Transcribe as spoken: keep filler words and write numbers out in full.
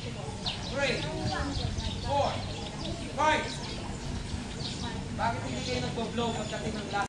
three, four, five. Bakit hindi kayo nagbo-blow pagdating ng last?